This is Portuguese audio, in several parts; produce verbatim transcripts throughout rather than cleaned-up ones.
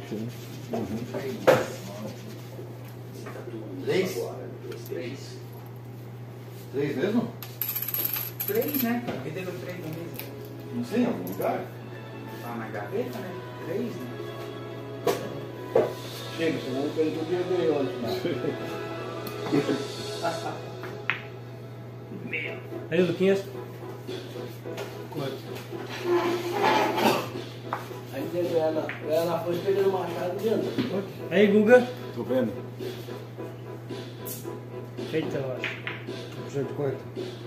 oito, né? Uhum. Três? Três. Três mesmo? Três, né? Porque teve três no mesmo. Não sei, em algum lugar? Tá na gaveta, né? Três, né? Chega, você não pelo que eu ganhei hoje. Meu. Aí, Luquinhas. Aí dentro ela, ela foi pegando o machado e adianta. Aí, Guga. Tô vendo. Feita, eu acho. Puxou de quarto.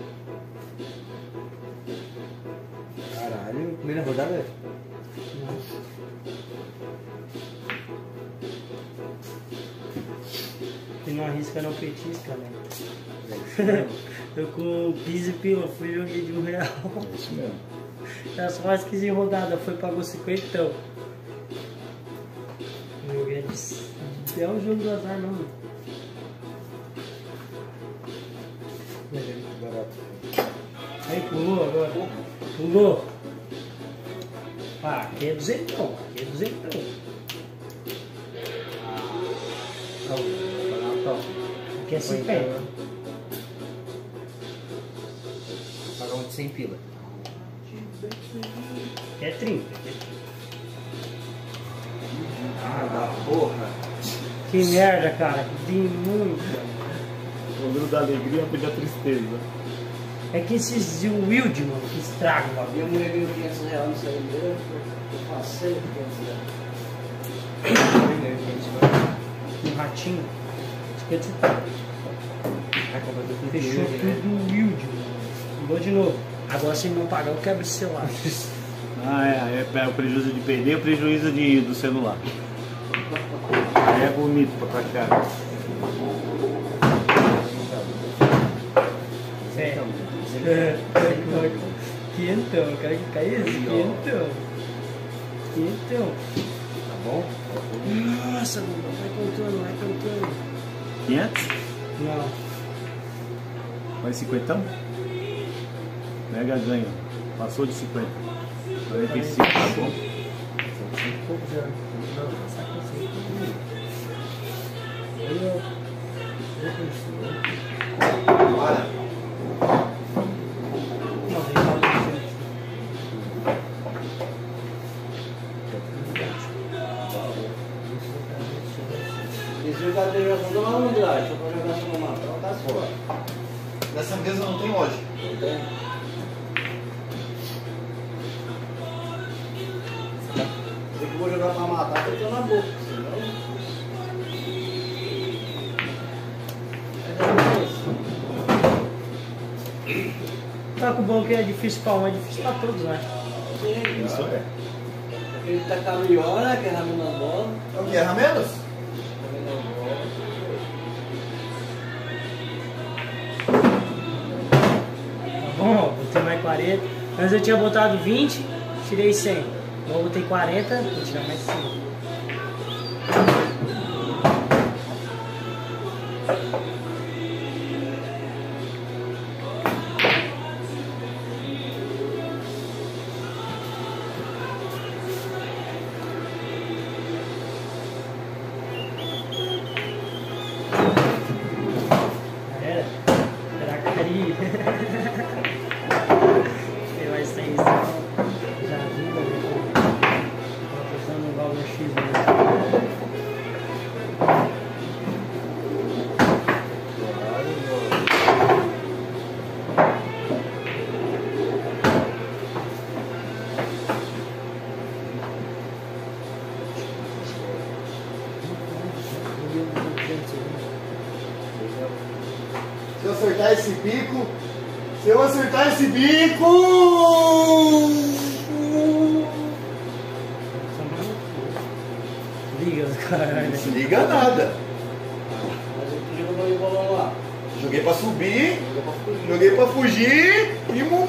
Caralho, primeira rodada é. Quem não arrisca não petisca, né? Eu com o piso e pila fui joguei de um real. É isso mesmo. As quase quinze rodadas foi, pagou cinquenta. Joguei de. É um jogo do azar, não. Muito barato. Aí pulou agora. Pulou. Ah, aqui é duzentão. Aqui é duzentão. Ah, aqui é cinquenta. Vou pagar um de cem pila. Aqui é trinta. Ah, da porra. Que merda, cara. Que tem muito. O número da alegria foi da tristeza. É que esses Wild, mano, que estragam o bagulho. Minha mulher ganhou quinhentos reais no saideira, eu passei quinhentos reais. Um ratinho. cinquenta centavos. Fechou tudo Wild, mano. Vou de novo. Agora se não pagar, eu quebro esse celular. Ah, é, é, é o prejuízo de perder e o prejuízo de, do celular. Aí é bonito pra pratear. É. É. Quinhentão, eu quero que caia isso. Quinhentão. Quinhentão. Tá bom? Nossa, mano, vai contando, vai contando. quinhentos? Não. Vai cinquentão? Mega ganho. Passou de cinquenta. quarenta e cinco, tá bom? Um pouco já. Não, saca assim. Aí eu. Eu conheci. Bora. Não, vem cá, Esse jogador já jogou uma unidade, só pra jogar só uma mata, ela tá fora. Nessa mesa não tem hoje. Não tem? Se eu vou jogar pra matar, eu tô na boca, senão. Tá com o bom que é difícil pra um, é difícil pra todos, né? Isso é. Ele tá com a melhor, né? Que é a na bola. É o que? Erra menos? Tá bom, botei mais quarenta. Antes eu tinha botado vinte, tirei cem. Agora eu botei quarenta, vou tirar mais cem. Era? Era cari. Tem mais seis. Já viu? Tava pensando no valor X mesmo. Se eu acertar esse bico. Se eu acertar esse bico. Liga, caralho. Não se liga nada. Mas eu jogou o bolão lá. Joguei pra subir, Jogou pra fugir. joguei pra fugir e morri.